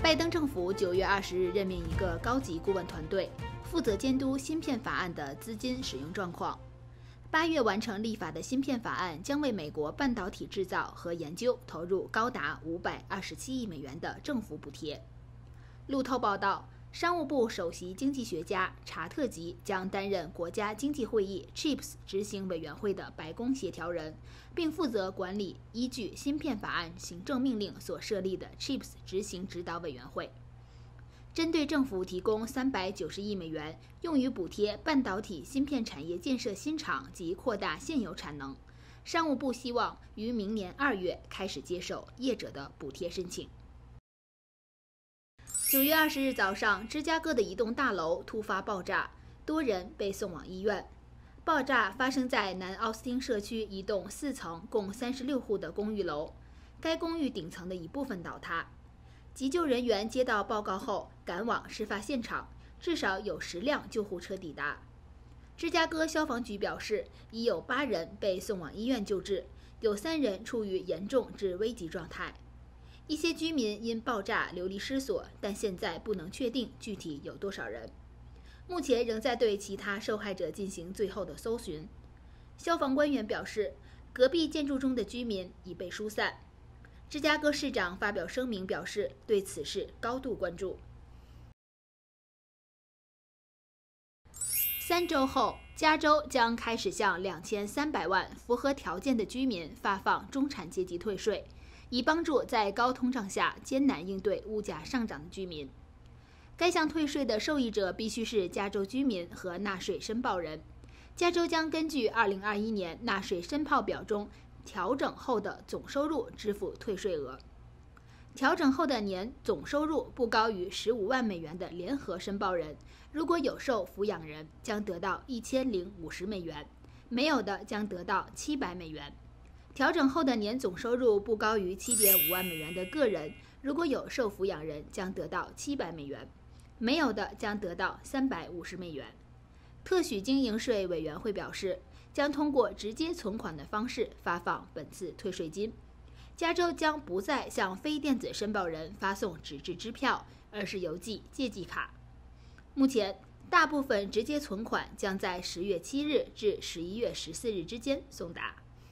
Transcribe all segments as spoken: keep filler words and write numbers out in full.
拜登政府九月二十日任命一个高级顾问团队，负责监督芯片法案的资金使用状况。八月完成立法的芯片法案将为美国半导体制造和研究投入高达五百二十七亿美元的政府补贴。路透报道，商务部首席经济学家查特吉将担任国家经济会议 C H I P S 执行委员会的白宫协调人，并负责管理依据芯片法案行政命令所设立的 C H I P S 执行指导委员会。针对政府提供三百九十亿美元用于补贴半导体芯片产业建设新厂及扩大现有产能，商务部希望于明年二月开始接受业者的补贴申请。九月二十日早上，芝加哥的一栋大楼突发爆炸，多人被送往医院。爆炸发生在南奥斯汀社区一栋四层、共三十六户的公寓楼，该公寓顶层的一部分倒塌。急救人员接到报告后赶往事发现场，至少有十辆救护车抵达。芝加哥消防局表示，已有八人被送往医院救治，有三人处于严重至危急状态。一些居民因爆炸流离失所，但现在不能确定具体有多少人。目前仍在对其他受害者进行最后的搜寻。消防官员表示，隔壁建筑中的居民已被疏散。芝加哥市长发表声明表示，对此事高度关注。三周后，加州将开始向两千三百万符合条件的居民发放中产阶级退税，以帮助在高通胀下艰难应对物价上涨的居民。该项退税的受益者必须是加州居民和纳税申报人。加州将根据二零二一年纳税申报表中调整后的总收入支付退税额。调整后的年总收入不高于十五万美元的联合申报人，如果有受抚养人，将得到一千零五十美元，没有的将得到七百美元。调整后的年总收入不高于 七点五万美元的个人，如果有受抚养人，将得到七百美元，没有的将得到三百五十美元。特许经营税委员会表示，将通过直接存款的方式发放本次退税金。加州将不再向非电子申报人发送纸质支票，而是邮寄借记卡。目前，大部分直接存款将在十月七日至十一月十四日之间送达。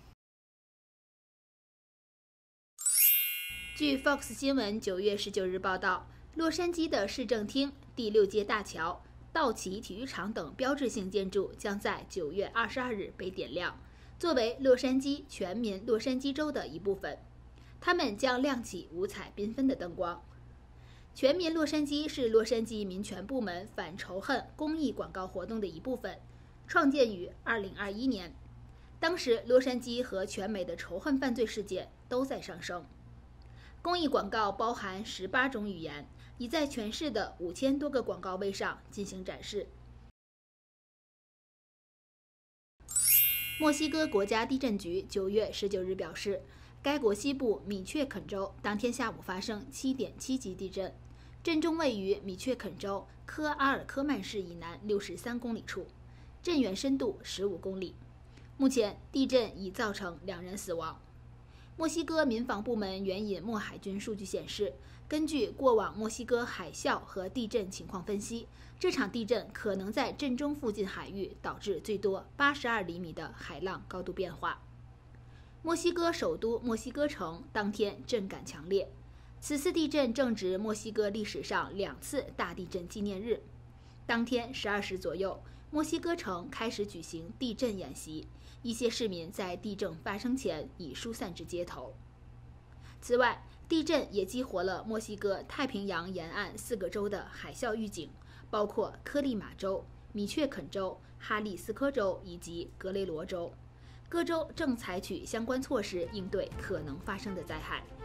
据 Fox 新闻九月十九日报道，洛杉矶的市政厅、第六街大桥、道奇体育场等标志性建筑将在九月二十二日被点亮，作为洛杉矶全民洛杉矶州的一部分。它们将亮起五彩缤纷的灯光。全民洛杉矶是洛杉矶民权部门反仇恨公益广告活动的一部分，创建于二零二一年。当时，洛杉矶和全美的仇恨犯罪事件都在上升。公益广告包含十八种语言，已在全市的五千多个广告位上进行展示。墨西哥国家地震局九月十九日表示，该国西部米却肯州当天下午发生 七点七 级地震，震中位于米却肯州科阿尔科曼市以南六十三公里处，震源深度十五公里。目前，地震已造成两人死亡。墨西哥民防部门援引墨海军数据显示，根据过往墨西哥海啸和地震情况分析，这场地震可能在震中附近海域导致最多八十二厘米的海浪高度变化。墨西哥首都墨西哥城当天震感强烈，此次地震正值墨西哥历史上两次大地震纪念日。当天十二时左右，墨西哥城开始举行地震演习，一些市民在地震发生前已疏散至街头。此外，地震也激活了墨西哥太平洋沿岸四个州的海啸预警，包括科利马州、米却肯州、哈里斯科州以及格雷罗州。各州正采取相关措施应对可能发生的灾害。